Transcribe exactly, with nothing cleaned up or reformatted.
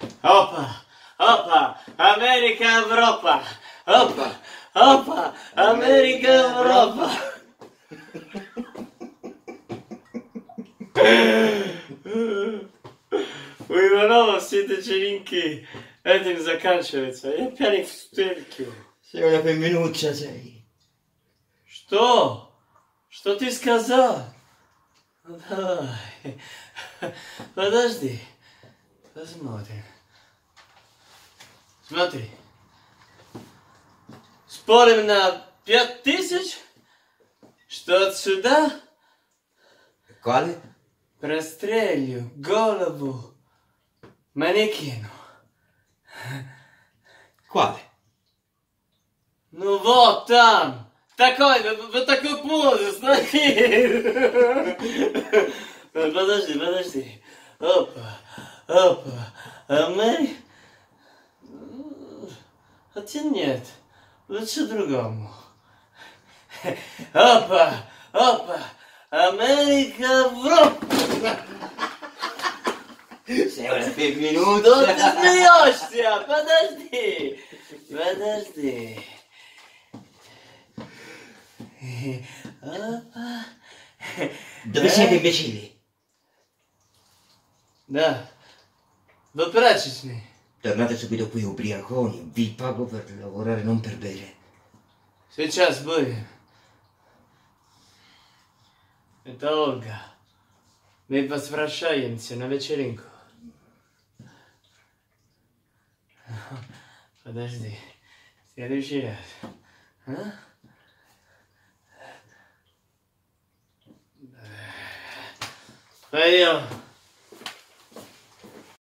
Опа, опа, Америка, Европа. Опа, опа, Америка, Европа. У Иванова все вечеринки этим заканчиваются. Я пьяник в стельке. Sei una femminuccia, sei. Что? Что ты сказал? Давай. Подожди. Посмотрим. Смотри. Спорим на пять тысяч, что отсюда Quale? прострелю голову манекену. Quale? Ну вот там. Такой, вот такой позе, смотри. Подожди, подожди. Опа, опа. А мы... Хотя нет, лучше другому. Опа, опа. Америка, Европа. Sei una Что femminuccia. ты смеешься? Подожди. Подожди. Опа. Dove siete imbecilli? Да. В прачечной. Tornate subito qui ubriaconi, vi pago per lavorare, non per bere. Сейчас будем. Это Ольга. Мы возвращаемся на вечеринку. Подожди. В следующий раз. А? Пойдем.